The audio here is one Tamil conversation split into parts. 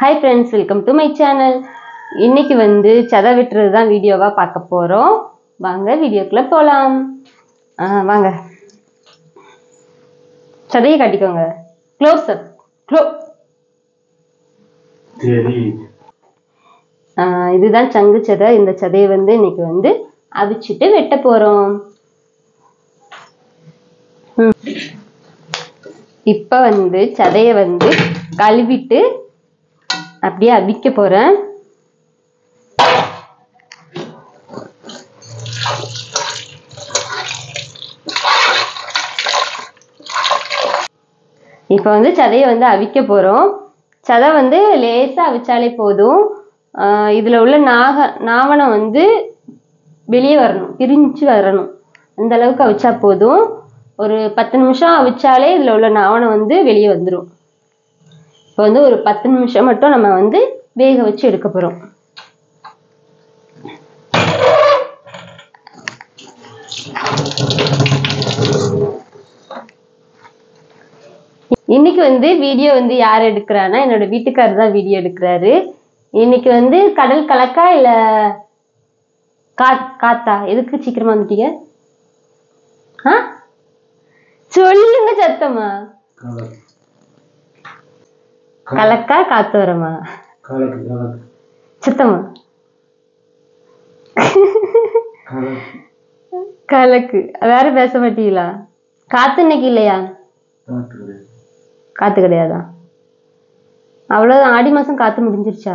Hi friends, welcome to my channel. இன்னைக்கு வந்து சதை வெட்டுறது தான் வீடியோவா பார்க்க போறோம். வாங்க வீடியோக்குள்ள போலாம். வாங்க. சதையை காட்டிக்கோங்க. Close up. இதுதான் சங்கு சதை. இந்த சதையை வந்து இன்னைக்கு வந்து அவிச்சிட்டு வெட்ட போறோம். இப்ப வந்து சதையை வந்து கழுவிட்டு அப்படியே அவிக்க போறேன். இப்ப வந்து சதையை வந்து அவிக்க போறோம். சதை வந்து லேசா அவிச்சாலே போதும். இதுல உள்ள நாவனம் வந்து வெளியே வரணும், பிரிஞ்சு வரணும். அந்த அளவுக்கு அவிச்சா போதும். ஒரு 10 நிமிஷம் அவிச்சாலே இதுல உள்ள நாவனம் வந்து வெளியே வந்துடும். இப்போ வந்து ஒரு 10 நிமிஷம் மட்டும் நம்ம வந்து வேக வச்சு எடுக்க போறோம். இன்னைக்கு வந்து வீடியோ வந்து யார் எடுக்கிறான்னா என்னோட வீட்டுக்காரர் தான் வீடியோ எடுக்கிறாரு. இன்னைக்கு வந்து கடல் கலக்கா இல்ல காத்தா? எதுக்கு சீக்கிரமா வந்துட்டீங்க? சொல்லுங்க சத்தமா. கலக்கா காத்து வரமா? சத்தமா. கலக்கு. வேற பேச மாட்டீங்களா? காத்து இன்னைக்கு இல்லையா? காத்து கிடையாதா? அவ்வளவுதான். ஆடி மாசம் காத்து முடிஞ்சிருச்சா?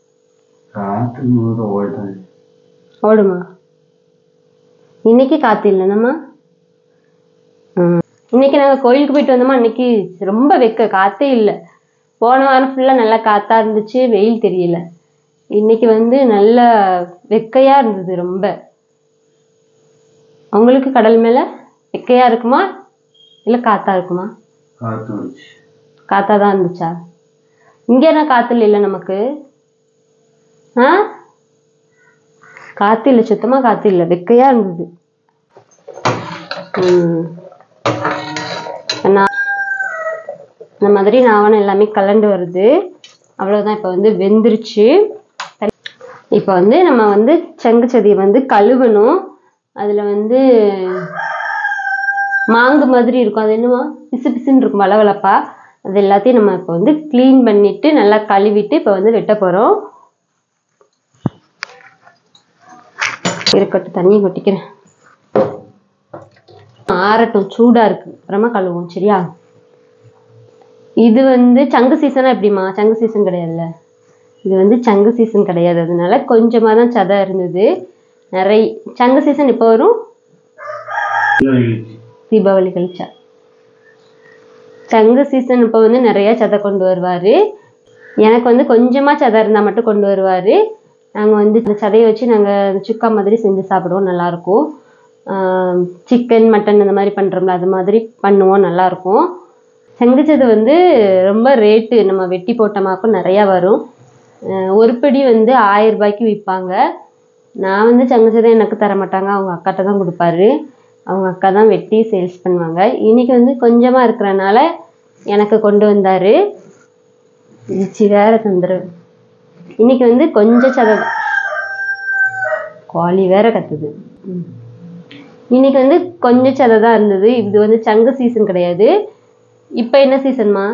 ஓடுமா? இன்னைக்கு காத்து இல்லை. நம்ம இன்னைக்கு நாங்க கோயிலுக்கு போயிட்டு வந்தோமா, இன்னைக்கு ரொம்ப வெக்க, காத்தே இல்லை. போன வாரம் ஃபுல்லா நல்லா காத்தா இருந்துச்சு, வெயில் தெரியல. இன்னைக்கு வந்து நல்ல வெக்கையா இருந்தது ரொம்ப. உங்களுக்கு கடல் மேல வெக்கையா இருக்குமா இல்ல காத்தா இருக்குமா? காத்தா தான் இருந்துச்சா? இங்க என்ன காத்துல இல்ல நமக்கு. காத்து இல்ல, சுத்தமா காத்து இல்ல, வெக்கையா இருந்தது. இந்த மாதிரி நாவனம் எல்லாமே கலண்டு வருது. அவ்வளவுதான். இப்ப வந்து வெந்துருச்சு. இப்ப வந்து நம்ம வந்து சங்கு சதையை வந்து கழுவணும். அதுல வந்து மாங்கு மாதிரி இருக்கும், அது என்னவா பிசு பிசுன்னு இருக்கும், வளவளப்பா. அது எல்லாத்தையும் நம்ம இப்ப வந்து கிளீன் பண்ணிட்டு நல்லா கழுவிட்டு இப்ப வந்து வெட்ட போறோம். இருக்கட்டும், தண்ணி கொட்டிக்கிறேன், ஆறட்டும், சூடா இருக்கு, அப்புறமா கழுவுவோம், சரியா? இது வந்து சங்கு சீசனா எப்படிமா? சங்கு சீசன் கிடையாதுல்ல, இது வந்து சங்கு சீசன் கிடையாது. அதனால கொஞ்சமா தான் சதை இருந்தது. நிறைய சங்கு சீசன் இப்போ வரும், தீபாவளி கழிச்சா. சங்கு சீசன் இப்போ வந்து நிறைய சதை கொண்டு வருவாரு. எனக்கு வந்து கொஞ்சமா சதை இருந்தா மட்டும் கொண்டு வருவாரு. நாங்க வந்து இந்த சதையை வச்சு நாங்க சுக்கா மாதிரி செஞ்சு சாப்பிடுவோம், நல்லா இருக்கும். சிக்கன் மட்டன் இந்த மாதிரி பண்றோம்ல, அது மாதிரி பண்ணுவோம், நல்லா இருக்கும். சங்கு சதை வந்து ரொம்ப ரேட்டு. நம்ம வெட்டி போட்டோமாக்கும் நிறைய வரும். ஒரு படி வந்து 1000 ரூபாய்க்கு விற்பாங்க. நான் வந்து சங்கு சதை எனக்கு தர மாட்டாங்க, அவங்க அக்காட்ட தான் கொடுப்பாரு. அவங்க அக்கா தான் வெட்டி சேல்ஸ் பண்ணுவாங்க. இன்னைக்கு வந்து கொஞ்சமா இருக்கிறனால எனக்கு கொண்டு வந்தாரு. வேற தந்துரு. இன்னைக்கு வந்து கொஞ்சம் சதை, கோழி வேற கத்துது. இன்னைக்கு வந்து கொஞ்சம் சதை தான் இருந்தது. இது வந்து சங்கு சீசன் கிடையாது. இப்ப என்ன சீசன்மா?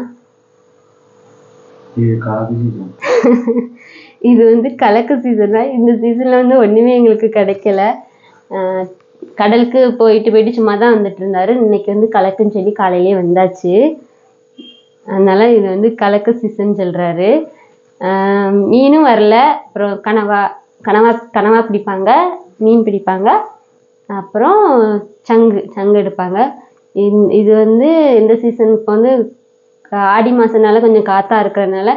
இது வந்து கலக்கு சீசன் தான். இந்த சீசன்ல வந்து ஒண்ணுமே எங்களுக்கு கிடைக்கல. கடலுக்கு போயிட்டு சும்மா தான் வந்துட்டு இருந்தாரு. இன்னைக்கு வந்து கலக்குன்னு சொல்லி காலையிலே வந்தாச்சு. அதனால இது வந்து கலக்கு சீசன் சொல்றாரு. மீனும் வரல. அப்புறம் கனவா பிடிப்பாங்க, மீன் பிடிப்பாங்க, அப்புறம் சங்கு எடுப்பாங்க. இது வந்து இந்த சீசன் இப்போ வந்து ஆடி மாசம்னால கொஞ்சம் காத்தா இருக்கிறதுனால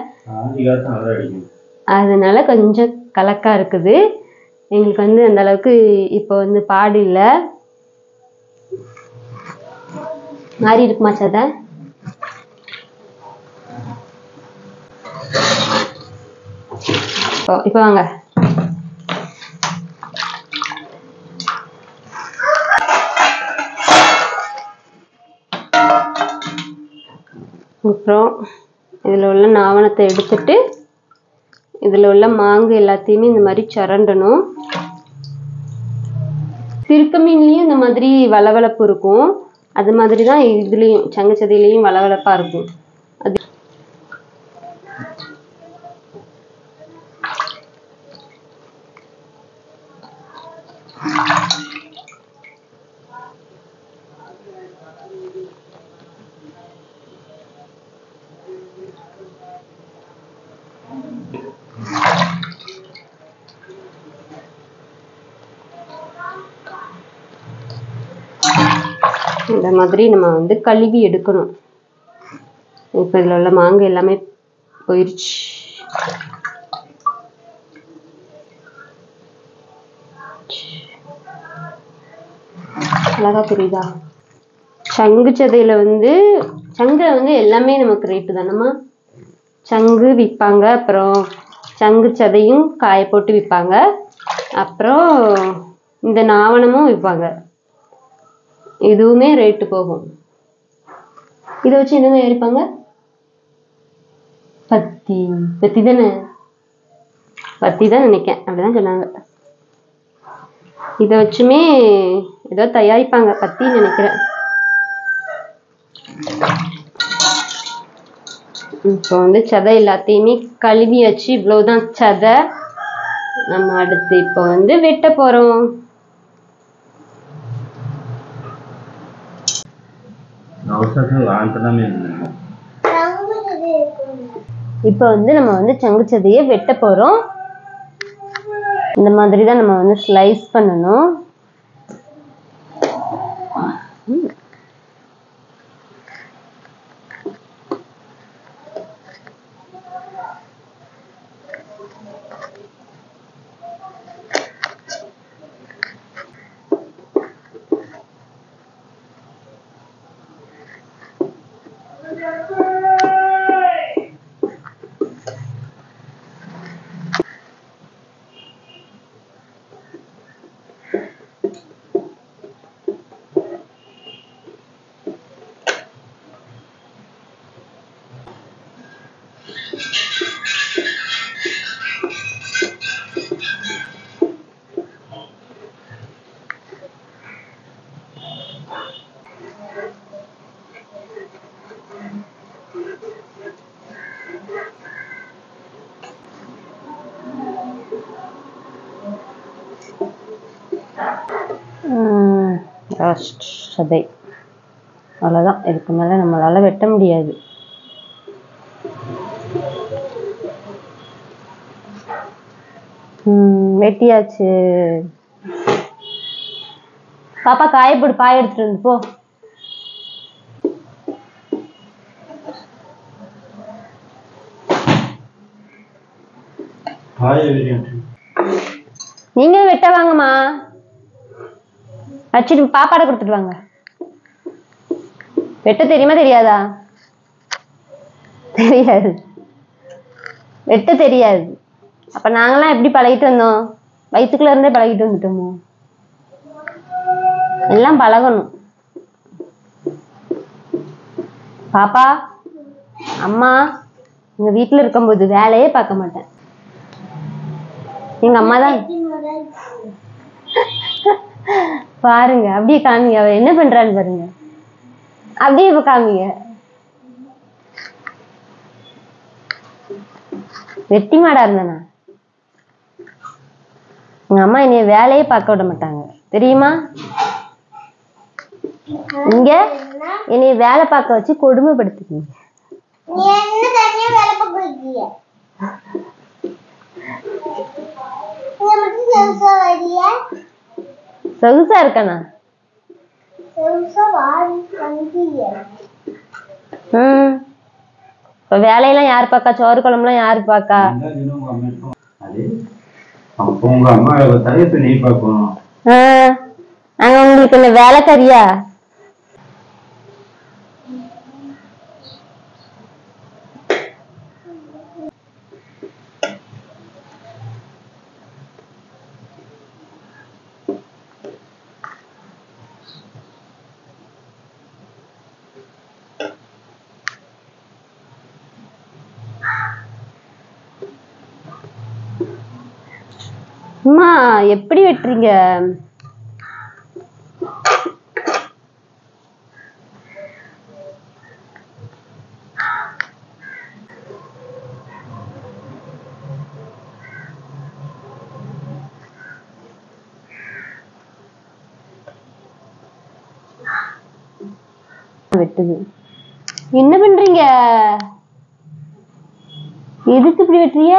அதனால கொஞ்சம் கலக்கா இருக்குது. எங்களுக்கு வந்து அந்த அளவுக்கு இப்போ வந்து பாடு இல்லை. மாறி இருக்குமா சதை? இப்போ வாங்க. அப்புறம் இதில் உள்ள நாவனத்தை எடுத்துட்டு இதில் உள்ள மாங்கு எல்லாத்தையுமே இந்த மாதிரி சுரண்டணும். திருக்க மீன்லேயும் இந்த மாதிரி வளவளப்பு இருக்கும், அது மாதிரி தான் இதுலேயும் சங்குச்சதையிலையும் வளவளப்பாக இருக்கும். அது இந்த மாதிரி நம்ம வந்து கழுவி எடுக்கணும். இப்போ இதில் உள்ள மாங்கு எல்லாமே போயிடுச்சு. அழகா புரியுதா? சங்கு சதையில் வந்து சங்கில் வந்து எல்லாமே நமக்கு ரேட்டு தானம்மா. சங்கு விற்பாங்க, அப்புறம் சங்கு சதையும் காய போட்டு விற்பாங்க, அப்புறம் இந்த நாவணமும் விற்பாங்க. இதுவுமே ரேட்டு போகும். இதை வச்சு என்னங்க எரிப்பாங்க? பத்தி பத்தி தானே, பத்தி தான் நினைக்கேன், அப்படிதான் சொன்னாங்க. இதை வச்சுமே ஏதோ தயாரிப்பாங்க, பத்தி நினைக்கிறேன். இப்போ வந்து சதை எல்லாத்தையுமே கழுவி வச்சு இவ்வளவுதான் சதை. நம்ம அடுத்து இப்போ வந்து வெட்ட போறோம். இப்போ வந்து நம்ம வந்து சங்குச்சதையை வெட்ட போறோம். இந்த மாதிரி தான் நம்ம வந்து ஸ்லைஸ் பண்ணணும். சதை அவ்வளோதான், இதுக்கு மேலே நம்மளால வெட்ட முடியாது. வெட்டியாச்சு. பாப்பா காயப்போடு, பாய எடுத்துட்டு வந்து போ. நீங்க வெட்ட வாங்கம்மா, வச்சுட்டு பாப்பாட கொடுத்துட்டு வாங்க. வெட்ட தெரியுமா தெரியாதா? தெரியாது, வெட்ட தெரியாது. அப்ப நாங்கெல்லாம் எப்படி பழகிட்டு வந்தோம்? வயிற்றுக்குள்ள இருந்தே பழகிட்டு வந்துட்டோமோ? எல்லாம் பழகணும். பாப்பா அம்மா எங்க வீட்டுல இருக்கும்போது வேலையே பார்க்க மாட்டேன். எங்க அம்மா தான் பாருங்க, அப்படியே காமிங்க, அவ என்ன பண்றான்னு பாருங்க. அப்படியே இப்ப காமிங்க. வெட்டி மாடா இருந்தனா எங்க அம்மா என்னைய வேலையே பார்க்க விட மாட்டாங்க தெரியுமா? இங்க என்னைய வேலை பார்க்க வச்சு கொடுமைப்படுத்திக்கீங்க. சொகுசா இருக்கானா? இப்ப வேலையெல்லாம் யாரு பாக்கா? சோறு குழம்புலாம் யாரு பாக்கா? நாங்க உங்களுக்கு இந்த வேலைக்காரியா? அம்மா எப்படி வெட்டுறீங்க? வெட்டுது. என்ன பண்றீங்க? எதுக்கு இப்படி வெட்டுறீங்க?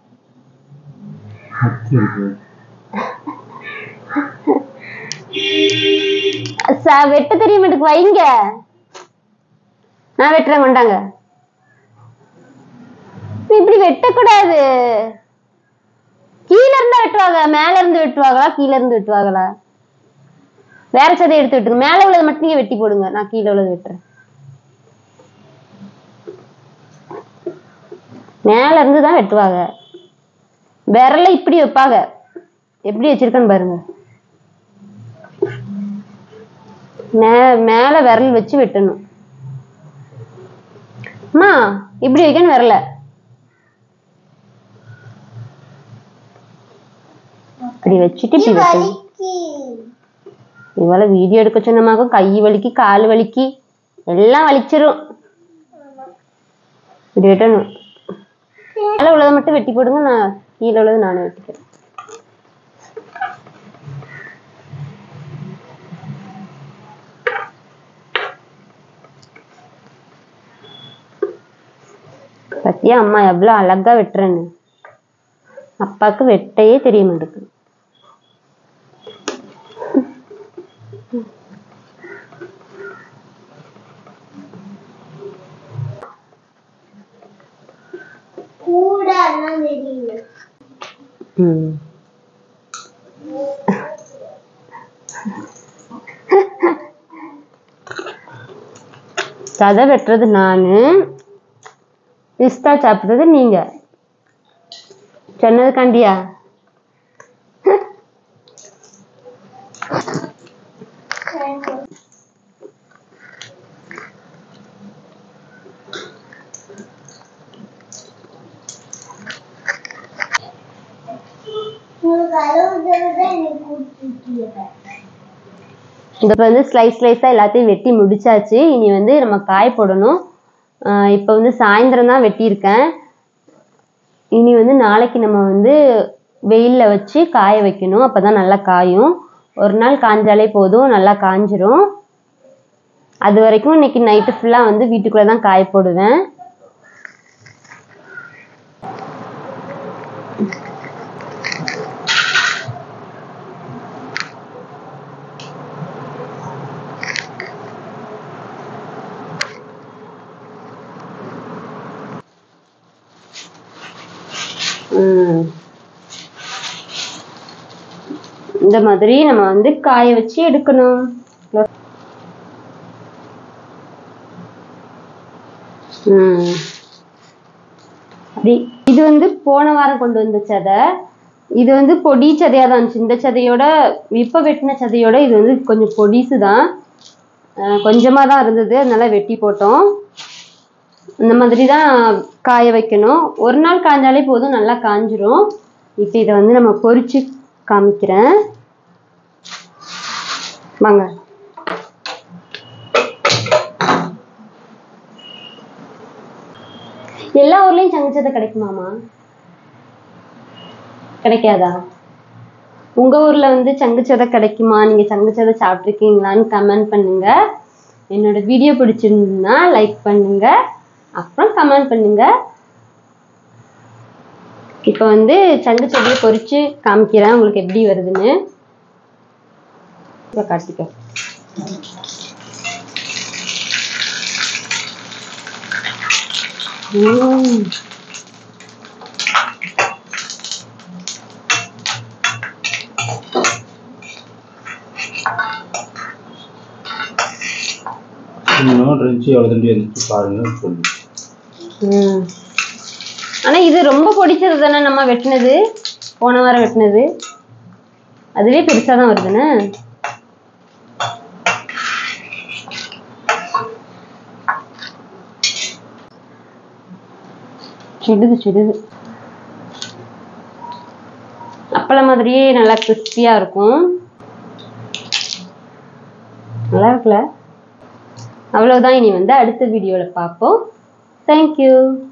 வெட்ட தெரிய மாட்டுக்கு வைங்க. நான் வெட்டுறேன் கொண்டாங்க. இப்படி வெட்டக்கூடாது. கீழ இருந்தா வெட்டுவாங்க, மேல இருந்து வெட்டுவாங்களா கீழ இருந்து வெட்டுவாங்களா? வேற சதை எடுத்து வெட்டுங்க. மேல உள்ளது மட்டும் நீங்க வெட்டி போடுங்க, நான் கீழே உள்ளது வெட்டுறேன். மேல இருந்துதான் வெட்டுவாங்க. விரல இப்படி வைப்பாங்க. எப்படி வச்சிருக்கேன்னு பாருங்க. மேல விரல் வச்சு வெட்டணும். அம்மா இப்படி வைக்கணும் விரல. இப்படி வச்சுட்டு இப்படி வெட்டணும். இவ்வளவு வீடியோ எடுக்க சொன்னமாக்கும் கை வலிக்கு கால் வலிக்கு எல்லாம் வலிச்சிரும். இப்படி வெட்டணும். மேல உள்ளதை மட்டும் வெட்டி போடுங்க, நான் கீழே உள்ளது நானே வெட்டிக்கிறேன். பத்தியா அம்மா எவ்வளவு அழகா வெட்டுறேன்னு. அப்பாவுக்கு வெட்டையே தெரிய மாட்டேங்குது. சதை வெட்டுறது நானு, பிஸ்தா சாப்பிடுறது நீங்க. சொன்னது கண்டியா? இத வந்து ஸ்லைஸ் ஸ்லைஸா எல்லாத்தையும் வெட்டி முடிச்சாச்சு. இனி வந்து நம்ம காய போடணும். இப்போ வந்து சாயந்தரம் தான் வெட்டியிருக்கேன். இனி வந்து நாளைக்கு நம்ம வந்து வெயில்ல வச்சு காய வைக்கணும். அப்பதான் நல்லா காயும். ஒரு நாள் காஞ்சாலே போதும், நல்லா காஞ்சிரும். அது வரைக்கும் இன்னைக்கு நைட்டு ஃபுல்லா வந்து வீட்டுக்குள்ள தான் காய போடுவேன். இந்த மாதிரி நம்ம வந்து காய வச்சு எடுக்கணும். இது வந்து போன வாரம் கொண்டு வந்த சதை. இது வந்து பொடி சதையா தான் இருந்துச்சு. இந்த சதையோட இப்ப வெட்டின சதையோட இது வந்து கொஞ்சம் பொடிசு தான். கொஞ்சமா தான் இருந்தது, அதனால வெட்டி போட்டோம். இந்த மாதிரி தான் காய வைக்கணும். ஒரு நாள் காய்ஞ்சாலே போதும், நல்லா காஞ்சிரும். இப்போ இதை வந்து நம்ம பொரிச்சு காமிக்கிறேன் வாங்க. எல்லா ஊர்லயும் சங்குச்சதை கிடைக்குமாமா? கிடைக்காதா? உங்க ஊர்ல வந்து சங்குச்சதை கிடைக்குமா? நீங்க சங்குச்சதை சாப்பிட்டுருக்கீங்களான்னு கமெண்ட் பண்ணுங்க. என்னோட வீடியோ பிடிச்சிருந்ததுன்னா லைக் பண்ணுங்க, அப்புறம் கமெண்ட் பண்ணுங்க. இப்போ வந்து சங்குச்சதையை பொரிச்சு காமிக்கிறேன் உங்களுக்கு எப்படி வருதுன்னு. காட்டிக்க. ஆனா இது ரொம்ப பொடிச்சது தானே நம்ம வெட்டினது, போன வாரம் வெட்டினது. அதுவே பெருசாதான் வருதுன்னு. சுடுது சுடுது. அப்பளம் மாதிரியே நல்லா கிறிஸ்பியா இருக்கும். நல்லா இருக்குல்ல? அவ்வளவுதான். இனி வந்து அடுத்த வீடியோல பார்ப்போம். Thank you.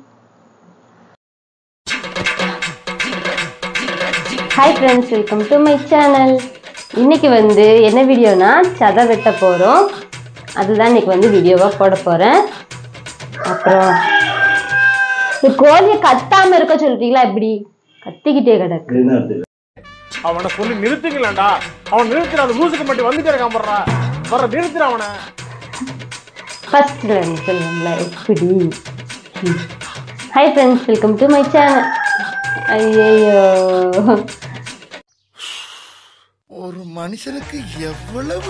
Hi friends, welcome to my channel. இன்னைக்கு வந்து என்ன வீடியோனா சதை வெட்ட போகிறோம். அதுதான் இன்னைக்கு வந்து வீடியோவாக போட போகிறேன். அப்புறம் கோழியை கத்தாமல் இருக்க சொல்லிட்டீங்களா? எப்படி கத்திக்கிட்டே கிடக்கு. அவனை சொல்லி நிறுத்துங்களா? அவன் நிறுத்துற அந்த லூசுக்கு மட்டும் வந்துட்டே இருக்கான். வர நிறுத்துற அவனை. ஃபர்ஸ்ட்ல சொல்லுங்களா எப்படி? Hi friends, welcome to my channel. ஐயோ, ஒரு மனுஷனுக்கு எவ்வளவு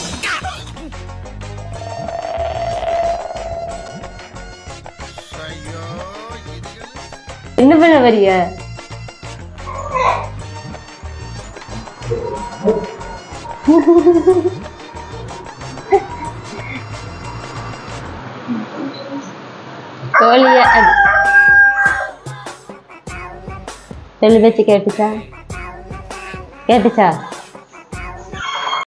என்ன பண்ண வரிய? கோழிய சொல்லு பேச்சு கேட்டுச்சா? கேட்டுச்சா?